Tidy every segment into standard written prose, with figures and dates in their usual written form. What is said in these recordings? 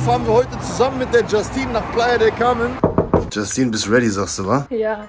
Fahren wir heute zusammen mit der Justine nach Playa del Carmen. Justine, bist ready, sagst du, wa? Ja.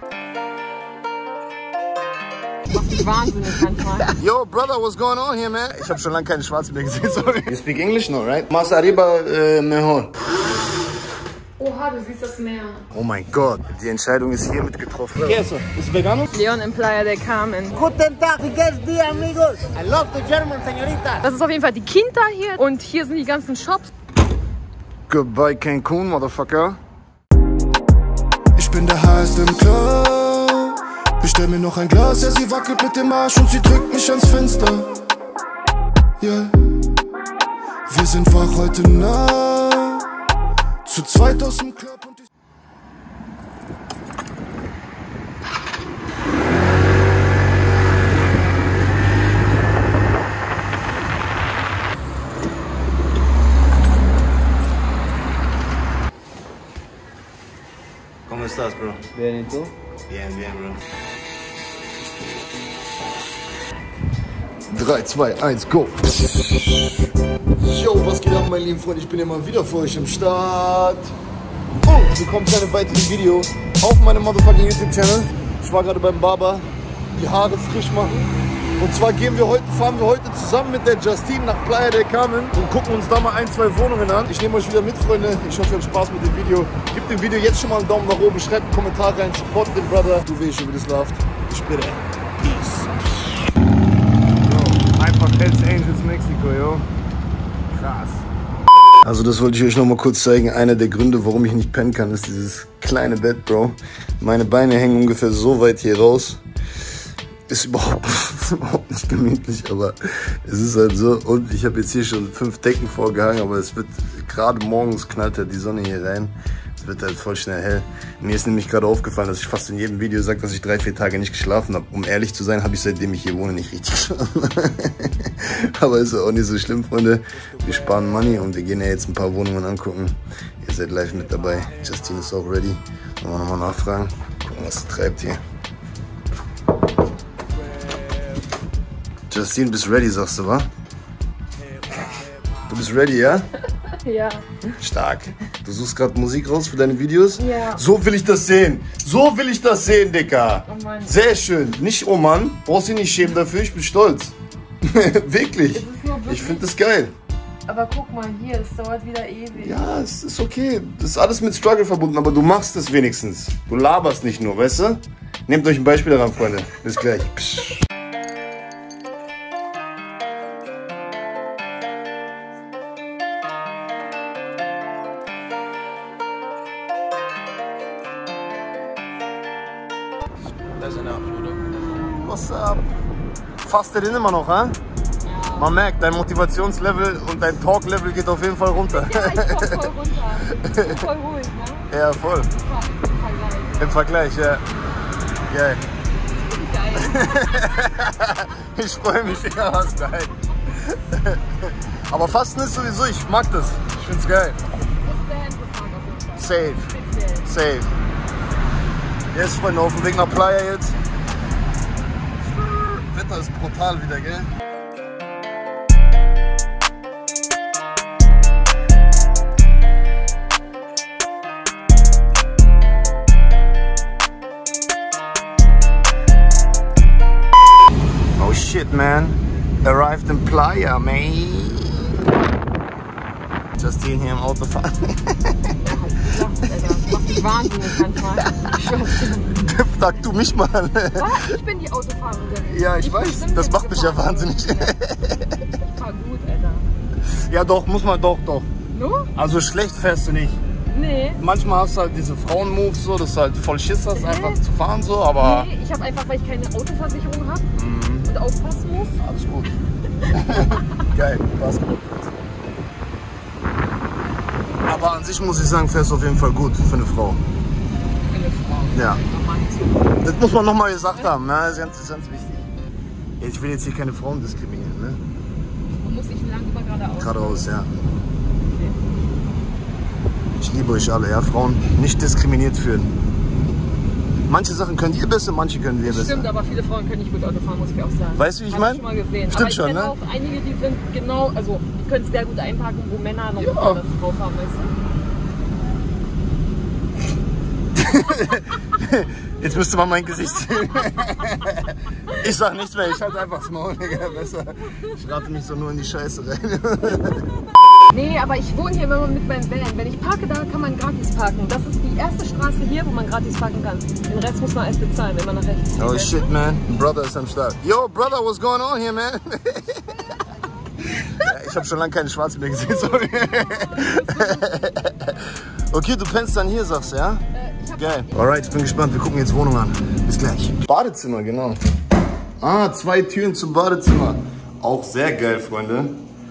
Macht mich wahnsinnig manchmal. Yo, brother, what's going on here, man? Ich hab schon lange keine Schwarze mehr gesehen, sorry. You speak English, no, right? Mas arriba mejor. Oha, du siehst das Meer. Oh mein Gott, die Entscheidung ist hiermit getroffen. ¿Qué es eso? ¿Es vegano? Leon in Playa del Carmen. Guten Tag, wie geht's dir, amigos? I love the German, señorita. Das ist auf jeden Fall die Quinta hier und hier sind die ganzen Shops. Goodbye Cancun, motherfucker. Ich bin der Heiß im Club. Bestell mir noch ein Glas, ja, sie wackelt mit dem Arsch und sie drückt mich ans Fenster. Yeah. Wir sind wach heute Nacht. Zu zweit aus dem Club und ich... ¿Cómo estás, bro? Bien, ¿y tú? Bien, bro. 3, 2, 1, go! Yo, was geht ab, meine lieben Freunde? Ich bin ja mal wieder für euch am Start. Und willkommen zu einem weiteren Video auf meinem motherfucking YouTube-Channel. Ich war gerade beim Barber, die Haare frisch machen. Und zwar fahren wir heute zusammen mit der Justine nach Playa del Carmen und gucken uns da mal 1, 2 Wohnungen an. Ich nehme euch wieder mit, Freunde. Ich hoffe, ihr habt Spaß mit dem Video. Gebt dem Video jetzt schon mal einen Daumen nach oben, schreibt einen Kommentar rein, support den Brother. Du weißt schon, wie das läuft. Ich bitte. Peace. Einfach Hells Angels Mexiko, yo. Krass. Also das wollte ich euch noch mal kurz zeigen. Einer der Gründe, warum ich nicht pennen kann, ist dieses kleine Bett, Bro. Meine Beine hängen ungefähr so weit hier raus. Ist überhaupt nicht gemütlich, aber es ist halt so. Und ich habe jetzt hier schon 5 Decken vorgehangen, aber es wird gerade morgens knallt halt die Sonne hier rein. Es wird halt voll schnell hell. Mir ist nämlich gerade aufgefallen, dass ich fast in jedem Video sage, dass ich 3, 4 Tage nicht geschlafen habe. Um ehrlich zu sein, habe ich seitdem ich hier wohne nicht richtig geschlafen. Aber ist auch nicht so schlimm, Freunde. Wir sparen Money und wir gehen ja jetzt ein paar Wohnungen angucken. Ihr seid live mit dabei. Justine ist auch ready. Wollen wir nochmal nachfragen. Gucken, was sie treibt hier. Justine, bist ready, sagst du, wa? Du bist ready, ja? Ja. Stark. Du suchst gerade Musik raus für deine Videos? Ja. So will ich das sehen. So will ich das sehen, Dicker. Oh Mann. Sehr schön. Nicht, oh Mann, brauchst dich nicht schämen dafür, ich bin stolz. Wirklich. Es ist nur wirklich. Ich finde das geil. Aber guck mal hier, das dauert wieder ewig. Ja, es ist okay. Das ist alles mit Struggle verbunden, aber du machst es wenigstens. Du laberst nicht nur, weißt du? Nehmt euch ein Beispiel daran, Freunde. Bis gleich. Psch. What's up? Fasst ihr den immer noch, hä? Ja. Man merkt, dein Motivationslevel und dein Talklevel geht auf jeden Fall runter. Ja, ich komm voll runter. Voll ruhig, ne? Ja, voll. Im Vergleich, ja. Geil. Geil. Ich freue mich, ja, was geil. Aber Fasten ist sowieso, ich mag das. Ich find's geil. Das ist sehr interessant auf jeden Fall. Safe. Safe. Jetzt, Freunde, auf dem Weg nach Playa jetzt. Wetter ist brutal wieder, gell? Oh shit, man. Arrived in Playa, man. Justine hier im Auto fahren. Macht mich wahnsinnig manchmal. Sag du mich mal. Was? Ich bin die Autofahrerin. Ja, ich weiß. Das macht mich ja wahnsinnig. Ich fahr gut, Alter. Ja, doch, muss man doch. No? Also schlecht fährst du nicht. Nee. Manchmal hast du halt diese Frauen-Moves so, dass du halt voll Schiss hast, einfach zu fahren so, aber... Nee, ich habe einfach, weil ich keine Autoversicherung habe und aufpassen muss. Alles gut. Geil, Basketball. Aber an sich muss ich sagen, fährst du auf jeden Fall gut für eine Frau. Für eine Frau. Ja. Das muss man nochmal gesagt haben, ne? Das ist ganz wichtig. Ich will jetzt hier keine Frauen diskriminieren, ne? Man muss sich lang immer geradeaus. Geradeaus, ja. Ich liebe euch alle, ja, Frauen nicht diskriminiert fühlen. Manche Sachen könnt ihr besser, manche können wir besser. Stimmt, aber viele Frauen können nicht gut Auto fahren, muss ich auch sagen. Weißt du, wie ich meine? Hab ich schon mal gesehen. Stimmt aber ich schon, kenne ne? auch einige, die sind genau, also die können es sehr gut einpacken, wo Männer noch das drauf haben, weißt du? Jetzt müsste man mein Gesicht sehen. Ich sag nichts mehr, ich halte einfach das Maul, Digga, besser. Ich rate mich so nur in die Scheiße rein. Nee, aber ich wohne hier immer mit meinem Van. Wenn ich parke, da kann man gratis parken. Das ist die erste Straße hier, wo man gratis parken kann. Den Rest muss man erst bezahlen, wenn man nach rechts geht. Oh shit, man. Brother ist am Start. Yo, brother, what's going on here, man? Ja, ich habe schon lange keine Schwarzen mehr gesehen, sorry. Okay, du pennst dann hier, sagst du, ja? Geil. Alright, ich bin gespannt. Wir gucken jetzt Wohnung an. Bis gleich. Badezimmer, genau. Ah, 2 Türen zum Badezimmer. Auch sehr geil, Freunde.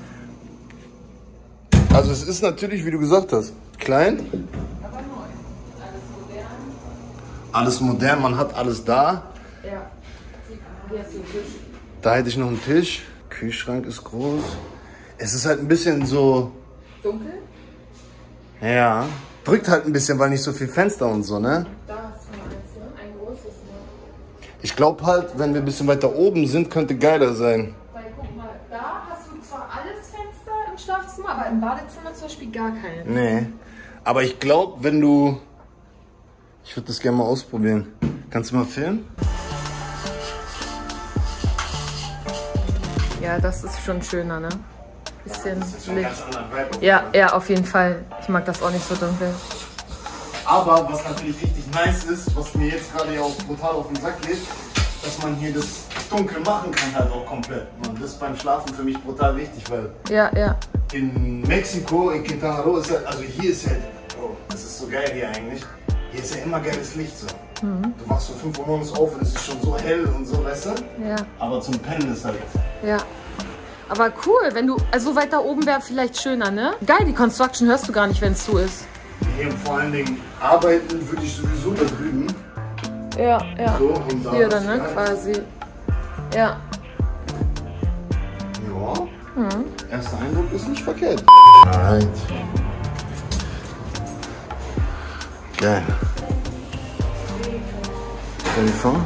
Also es ist natürlich, wie du gesagt hast, klein. Aber neu. Alles modern. Alles modern, man hat alles da. Ja. Hier hast du einen Tisch. Da hätte ich noch einen Tisch. Kühlschrank ist groß. Es ist halt ein bisschen so... Dunkel? Ja. Drückt halt ein bisschen, weil nicht so viel Fenster und so, ne? Da hast du eins, ne? Ein großes, ne? Ich glaube halt, wenn wir ein bisschen weiter oben sind, könnte geiler sein. Weil guck mal, da hast du zwar alles Fenster im Schlafzimmer, aber im Badezimmer zum Beispiel gar keine. Nee. Aber ich glaube, wenn du... Ich würde das gerne mal ausprobieren. Kannst du mal filmen? Ja, das ist schon schöner, ne? Bisschen Licht. Vibe. Ja, ja, auf jeden Fall. Ich mag das auch nicht so dunkel. Aber was natürlich richtig nice ist, was mir jetzt gerade ja auch brutal auf den Sack geht, dass man hier das dunkel machen kann halt auch komplett. Und das ist beim Schlafen für mich brutal wichtig, weil Ja, ja. in Mexiko, in Quintana Roo ist halt, also hier ist halt, oh, das ist so geil hier eigentlich, hier ist ja immer geiles Licht so. Du wachst um 5 Uhr morgens auf und es ist schon so hell und so, weißt du? Ja. Aber zum Pennen ist halt... Ja. Aber cool, wenn du, also weiter oben wäre vielleicht schöner, ne? Geil, die Construction hörst du gar nicht, wenn es zu ist. Hier vor allen Dingen arbeiten würde ich sowieso da drüben. Ja, ja. So, und da Hier ist dann, ne, geil. quasi. Ja. Ja. Erster Eindruck ist nicht verkehrt. Alright. Geil. Stell dir vor.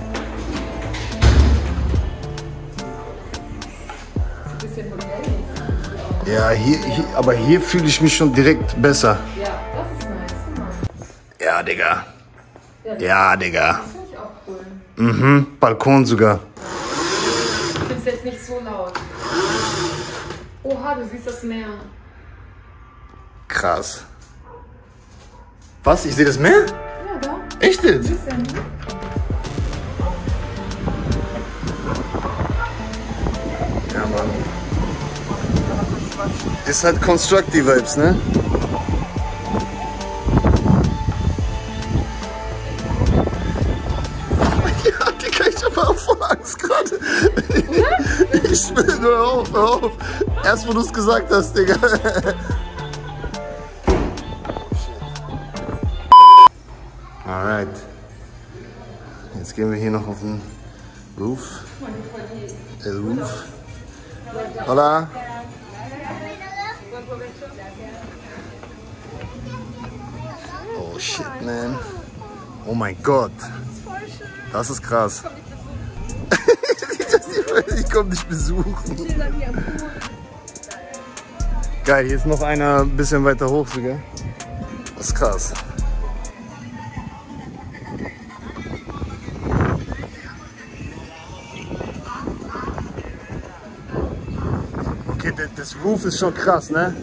Ja, hier, aber hier fühle ich mich schon direkt besser. Ja, das ist nice. Guck mal. Ja, Digga. Ja, Digga. Das finde ich auch cool. Mhm, Balkon sogar. Ich finde es jetzt nicht so laut. Oha, du siehst das Meer. Krass. Was? Ich sehe das Meer? Ja, da. Echt jetzt? Ein bisschen. Ja, Mann. Ist halt Constructive Vibes, ne? Ja, Digga, ich hab auch voll Angst gerade. Ich will nur hör auf. Erst wo du es gesagt hast, Digga. Alright. Jetzt gehen wir hier noch auf den Roof. El Roof. Hola. Oh shit, man. Oh mein Gott. Das ist krass. Ich komm dich besuchen. Geil, hier ist noch einer ein bisschen weiter hoch sogar. Das ist krass. Okay, das Roof ist schon krass, ne?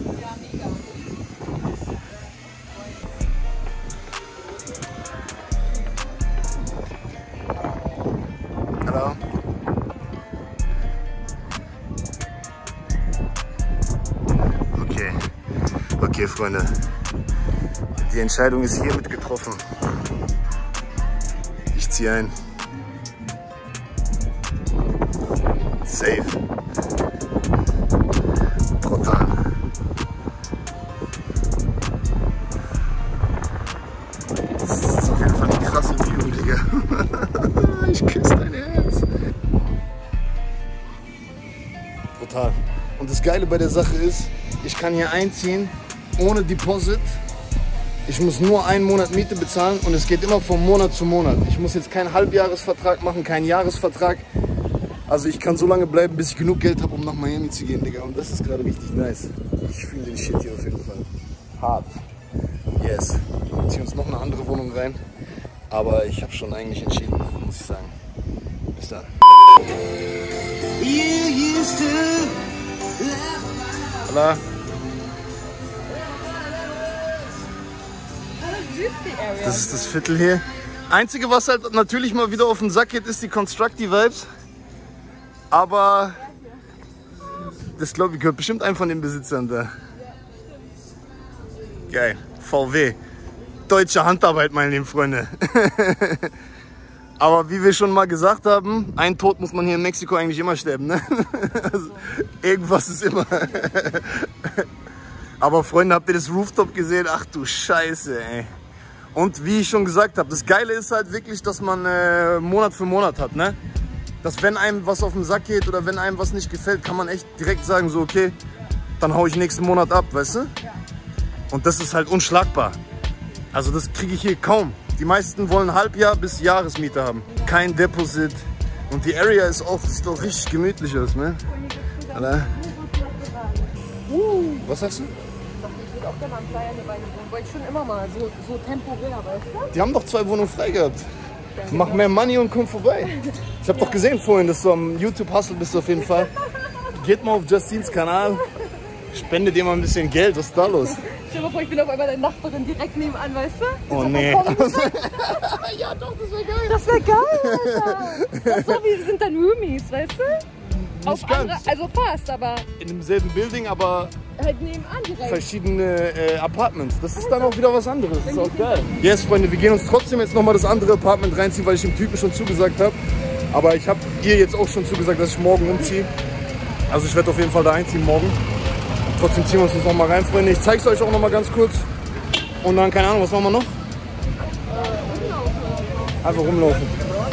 Hallo? Okay, Freunde. Die Entscheidung ist hiermit getroffen. Ich ziehe ein. Safe. Brutal. Das ist auf jeden Fall eine krasse View, Digga. Ich küsse dein Herz. Brutal. Und das Geile bei der Sache ist, ich kann hier einziehen ohne Deposit. Ich muss nur einen Monat Miete bezahlen und es geht immer von Monat zu Monat. Ich muss jetzt keinen Halbjahresvertrag machen, keinen Jahresvertrag. Also ich kann so lange bleiben, bis ich genug Geld habe, um nach Miami zu gehen, Digga. Und das ist gerade richtig nice. Ich fühle den Shit hier auf jeden Fall. Hart. Yes. Wir ziehen uns noch eine andere Wohnung rein. Aber ich habe schon eigentlich entschieden, muss ich sagen. Bis dann. Hola. Das ist das Viertel hier. Einzige, was halt natürlich mal wieder auf den Sack geht, ist die Constructi-Vibes. Aber das, glaube ich, gehört bestimmt einem von den Besitzern da. Geil. VW. Deutsche Handarbeit, meine lieben Freunde. Aber wie wir schon mal gesagt haben, ein Tod muss man hier in Mexiko eigentlich immer sterben, ne? Also, irgendwas ist immer. Aber Freunde, habt ihr das Rooftop gesehen? Ach du Scheiße, ey. Und wie ich schon gesagt habe, das Geile ist halt wirklich, dass man Monat für Monat hat, ne? Dass wenn einem was auf den Sack geht oder wenn einem was nicht gefällt, kann man echt direkt sagen, so okay, dann hau ich nächsten Monat ab, weißt du? Ja. Und das ist halt unschlagbar. Also das kriege ich hier kaum. Die meisten wollen Halbjahr bis Jahresmiete haben. Kein Deposit. Und die Area ist auch, sieht doch richtig gemütlich aus, ne? Was sagst du? Ich würde auch gerne am Flyer eine Weile wohnen. Wollte ich schon immer mal, so temporär, weißt du? Die haben doch 2 Wohnungen frei gehabt. Mach mehr Money und komm vorbei. Ich habe doch gesehen vorhin, dass du am YouTube-Hustle bist auf jeden Fall. Geht mal auf Justins Kanal, spendet dir mal ein bisschen Geld, was ist da los? Stell dir mal vor, ich bin auf einmal deine Nachbarin direkt nebenan, weißt du? Oh nee. Ja doch, das wäre geil. Das wäre geil, Alter. Das ist so wie, sind dann Roomies, weißt du? Auf andere, also fast, aber... In demselben Building, aber halt nebenan direkt. Verschiedene Apartments. Das ist dann auch wieder was anderes. Das ist auch geil. Yes, Freunde, wir gehen uns trotzdem jetzt nochmal das andere Apartment reinziehen, weil ich dem Typen schon zugesagt habe. Aber ich habe ihr jetzt auch schon zugesagt, dass ich morgen umziehe. Also ich werde auf jeden Fall da einziehen morgen. Trotzdem ziehen wir uns das nochmal rein, Freunde. Ich zeige es euch auch nochmal ganz kurz. Und dann, keine Ahnung, was machen wir noch? Einfach rumlaufen.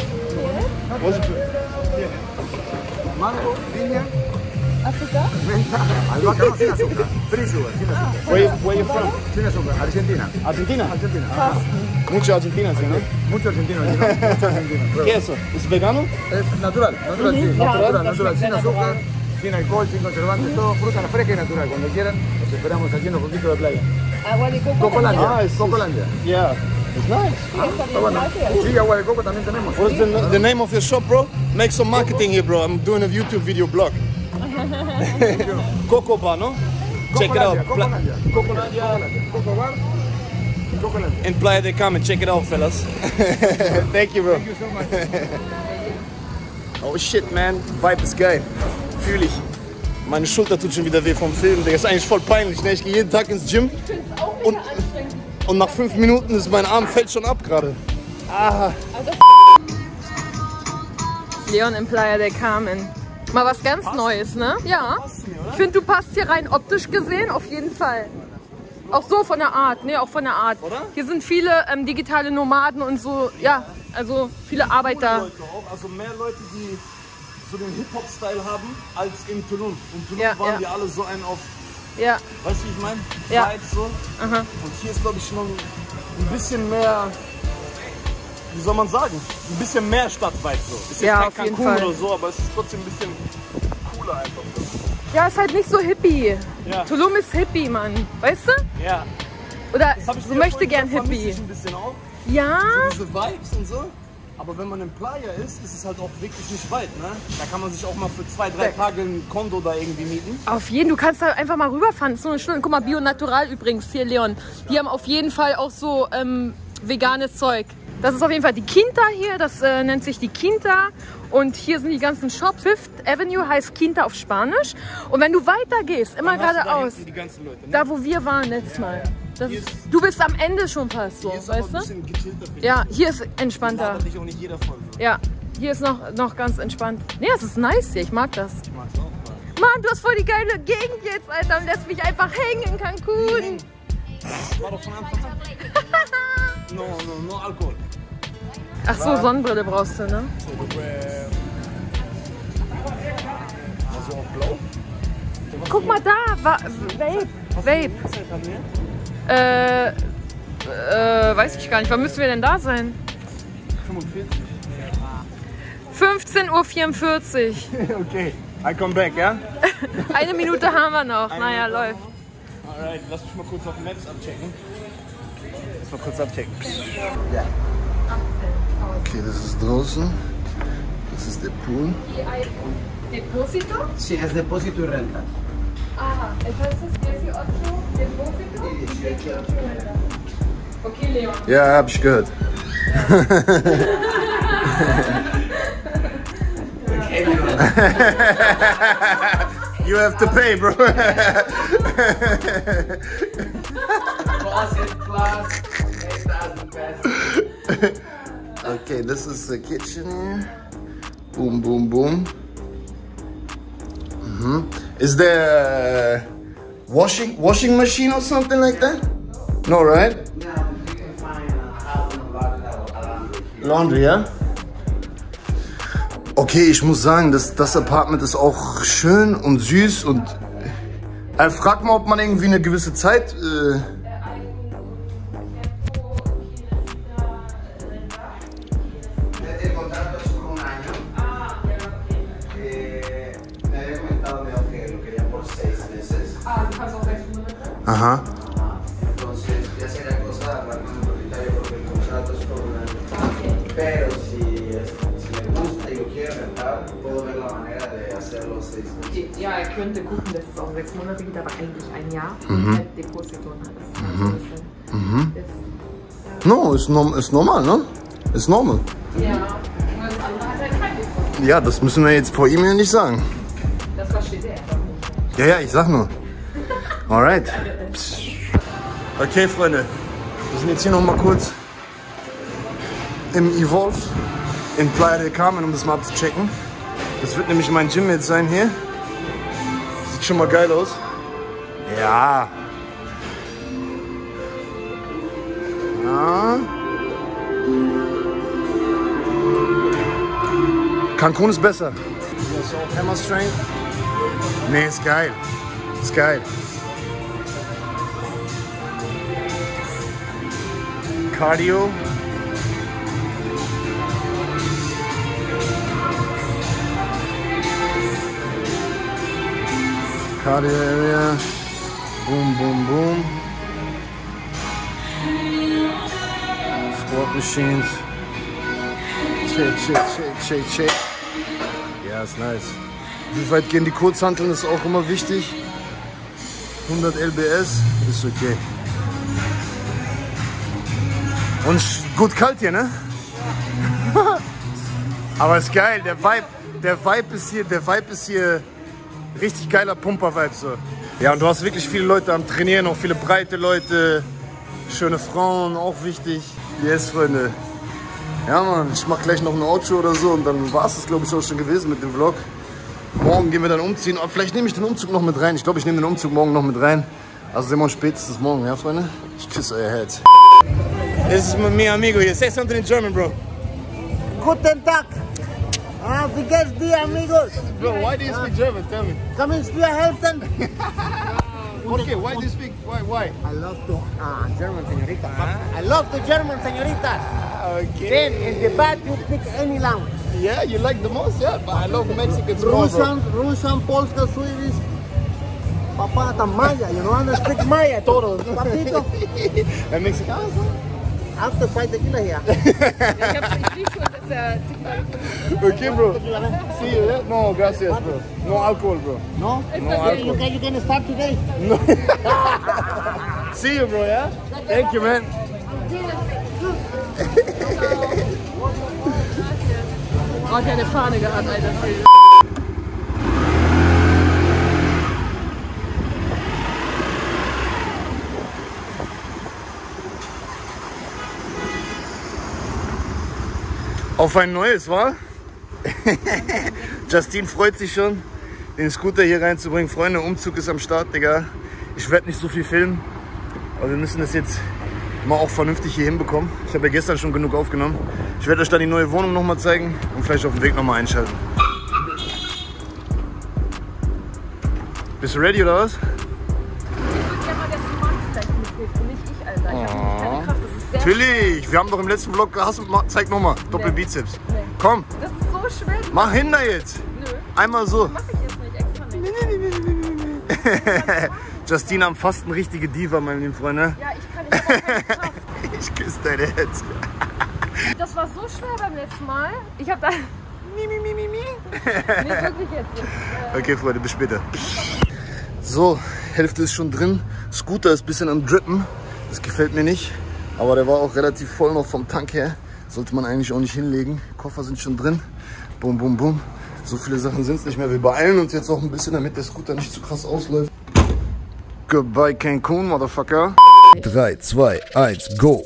Mango, piña, Afrika? menta, albahaca, no, sin azúcar. Free sugar, sin azúcar. Where you from? Sin azúcar, Argentina. Argentina? Argentina. Mucho Argentina, ¿sí, no? Mucho argentino, ¿no? Mucho argentino. ¿Qué es eso? ¿Es vegano? Es natural, sí. Natural, sin azúcar, sin alcohol, sin conservantes, todo fruta fresca y natural. Cuando quieran, los esperamos aquí en los poquitos de playa. Agua de coco. Cocolandia, es Cocolandia. Yeah, it's nice. Está bueno. Sí, agua de coco también tenemos. What's the name of your shop, bro? Make some marketing here, bro. I'm doing a YouTube video blog. Coco Bar, no? Check it out. Cocolandia. Coco Bar. Cocolandia. In Playa del Carmen, check it out, fellas. Thank you, bro. Thank you so much. Oh shit, man. Vibe ist geil. Fühl ich. Meine Schulter tut schon wieder weh vom Film. Das ist eigentlich voll peinlich. Ne? Ich gehe jeden Tag ins Gym und nach 5 Minuten ist mein Arm fällt schon ab gerade. Ah. Leon in Playa del Carmen. Mal was ganz Neues, ne? Ja. Ich finde, du passt hier rein optisch gesehen, auf jeden Fall. Auch so von der Art, ne? Auch von der Art. Oder? Hier sind viele digitale Nomaden und so, ja, also viele Arbeiter. Leute auch, also mehr Leute, die so den Hip-Hop-Style haben, als in Tulum. In Tulum Ja, waren ja. die alle so einen auf, Ja, weißt du, wie ich meine? Ja. Vibes so. aha. Und hier ist, glaube ich, noch ein bisschen mehr, wie soll man sagen, ein bisschen mehr Stadtvibe so. Ist jetzt Ja, kein auf jeden Cancun Fall. oder so, aber es ist trotzdem ein bisschen cooler einfach. Ja, ist halt nicht so hippie. Ja. Tulum ist hippie, Mann. Weißt du? Ja. Oder Das hab ich so dir möchte vorhin gern gesagt, vermisse hippie. ich ein bisschen auch. Ja. Diese Vibes und so. Aber wenn man in Playa ist, ist es halt auch wirklich nicht weit, ne? Da kann man sich auch mal für 2, 3 Tage ein Kondo da irgendwie mieten. Auf jeden, du kannst da einfach mal rüberfahren. Das ist so eine Stunde. Guck mal, Bio Natural übrigens hier, Leon. Die haben auf jeden Fall auch so veganes Zeug. Das ist auf jeden Fall die Quinta hier, das nennt sich die Quinta. Und hier sind die ganzen Shops. Fifth Avenue heißt Quinta auf Spanisch. Und wenn du weitergehst, immer geradeaus, Die ganzen Leute, ne? da wo wir waren letztes Mal. Du bist am Ende schon fast so, Hier ist aber weißt ein du? bisschen gechillter, finde ich. Ja, hier ist entspannter. Aber nicht auch nicht jeder voll. So. Ja, hier ist noch ganz entspannt. Nee, das ist nice hier, ich mag das. Ich mag's auch voll. Mann, du hast voll die geile Gegend jetzt, Alter, und lässt mich einfach hängen in Cancun. War doch von Anfang an. No Alkohol. Ach so, Sonnenbrille brauchst du, ne? Also auch blau? Guck mal da, Vape. Weiß ich gar nicht. Wann müssen wir denn da sein? 45. 15:44 Uhr. Okay, I come back, ja? 1 Minute haben wir noch. Naja, läuft. Alright, lass mich mal kurz auf Maps abchecken. Lass mal kurz abchecken. Okay, das ist draußen. Das ist der Pool. Depósito? Sí, es depósito y renta. Aha, entonces 18 Depósito y 18 Renta. Okay, Leon. Ja, hab ich gehört. You have to pay, bro. Plus, Okay, this is the kitchen here. Boom, boom, boom. Is there a washing machine or something like that? No, right? No, you can find a house in a Laundry, ja? Okay, ich muss sagen, das Apartment ist auch schön und süß und frag mal, ob man irgendwie eine gewisse Zeit Aha. Entonces, ya sería cosa de hablar con el propietario porque el contrato es por un año. Pero si me gusta y yo quiero rentar, puedo ver la manera de hacerlo 6 meses. Ja, könnte gucken, dass es auch 6 Monate geht, aber eigentlich 1 Jahr. Halt Deposito und alles. No, ist normal, ne? Ist normal. Ja, nur das andere hat halt kein Deposito. Ja, das müssen wir jetzt vor ihm ja nicht sagen. Das versteht er einfach nicht. Ja, ich sag nur. Alright. Okay, Freunde. Wir sind jetzt hier noch mal kurz im Evolve in Playa del Carmen, um das mal abzuchecken. Das wird nämlich mein Gym jetzt sein hier. Sieht schon mal geil aus. Ja. Ja. Cancun ist besser. Hier ist auch Hammer Strength. Nee, ist geil. Ist geil. Cardio. Cardio area. Boom, boom, boom. Squat machines. Shake. Ja, ist nice. Wie weit gehen die Kurzhanteln, ist auch immer wichtig. 100 lbs ist okay. Und gut kalt hier, ne? Aber ist geil, der Vibe ist hier richtig geiler Pumper-Vibe so. Ja, und du hast wirklich viele Leute am Trainieren, auch viele breite Leute, schöne Frauen, auch wichtig. Yes, Freunde. Ja, Mann, ich mach gleich noch ein Outro oder so und dann war es das, glaube ich, auch schon gewesen mit dem Vlog. Morgen gehen wir dann umziehen, aber vielleicht nehme ich den Umzug noch mit rein. Ich glaube, ich nehme den Umzug morgen noch mit rein. Also sehen wir uns spätestens morgen, ja, Freunde? Ich küsse euer Herz. This is mi amigo here. Say something in German, bro. Guten Tag. Wie geht's dir, amigos? Bro, why do you speak German? Tell me. Kann ich dir helfen? Okay, why do you speak? Why? I love to German, señorita. I love the German, señoritas. Okay. Then in the back you speak any language. Yeah, you like the most, yeah. But I love Mexicans more, bro. Russian, Polska, Swedish. Papá, hasta Maya. You know how to speak Maya, todos. Papito. And Mexicanos, After fight tequila here. Ich hab's im Tisch und das Okay, bro. See you, yeah? No, gracias, bro. No alcohol, bro. No? No alcohol. You can start today. No. See you, bro, yeah? Thank you, man. Oh, hat ja eine Fahne gehabt, Alter. Auf ein neues, wa? Justine freut sich schon, den Scooter hier reinzubringen. Freunde, Umzug ist am Start, Digga. Ich werde nicht so viel filmen, aber wir müssen das jetzt mal auch vernünftig hier hinbekommen. Ich habe ja gestern schon genug aufgenommen. Ich werde euch dann die neue Wohnung noch mal zeigen und vielleicht auf dem Weg noch mal einschalten. Bist du ready oder was? Ich will ja mal, dass du Max gleich mithilfst und nicht ich, Alter. Ich hab nicht keine Kraft, das ist sehr Natürlich, wir haben doch im letzten Vlog, zeig nochmal, Doppelbizeps. Nee. Komm. Das ist so so schwer. Mach hin da jetzt. Nö. Einmal so. Mach ich jetzt nicht, extra nicht. Justine am fast eine richtige Diva, meine lieben Freunde. Ja, ich kann nicht, aber keine Kraft. Ich küsse dein Herz. Das war so schwer beim letzten Mal. Ich hab da... Nee, wirklich jetzt nicht. Okay, Freunde, bis später. So, Hälfte ist schon drin. Scooter ist ein bisschen am Drippen. Das gefällt mir nicht. Aber der war auch relativ voll noch vom Tank her. Sollte man eigentlich auch nicht hinlegen. Koffer sind schon drin. Bum, bum, bum. So viele Sachen sind es nicht mehr. Wir beeilen uns jetzt auch ein bisschen, damit der Scooter nicht zu krass ausläuft. Goodbye Cancun, Motherfucker. 3, 2, 1, go.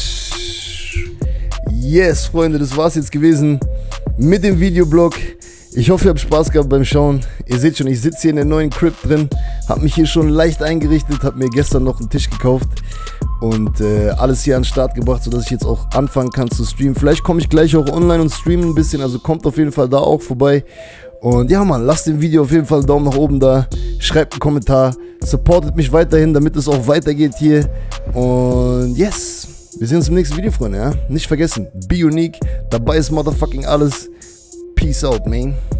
Yes, Freunde, das war's jetzt gewesen mit dem Videoblog. Ich hoffe, ihr habt Spaß gehabt beim Schauen. Ihr seht schon, ich sitze hier in der neuen Crib drin. Habe mich hier schon leicht eingerichtet. Habe mir gestern noch einen Tisch gekauft. Und alles hier an den Start gebracht, sodass ich jetzt auch anfangen kann zu streamen. Vielleicht komme ich gleich auch online und streame ein bisschen. Also kommt auf jeden Fall da auch vorbei. Und ja, Mann, lasst dem Video auf jeden Fall einen Daumen nach oben da. Schreibt einen Kommentar. Supportet mich weiterhin, damit es auch weitergeht hier. Und yes, wir sehen uns im nächsten Video, Freunde. Ja? Nicht vergessen, be unique. Dabei ist motherfucking alles. Peace out, man.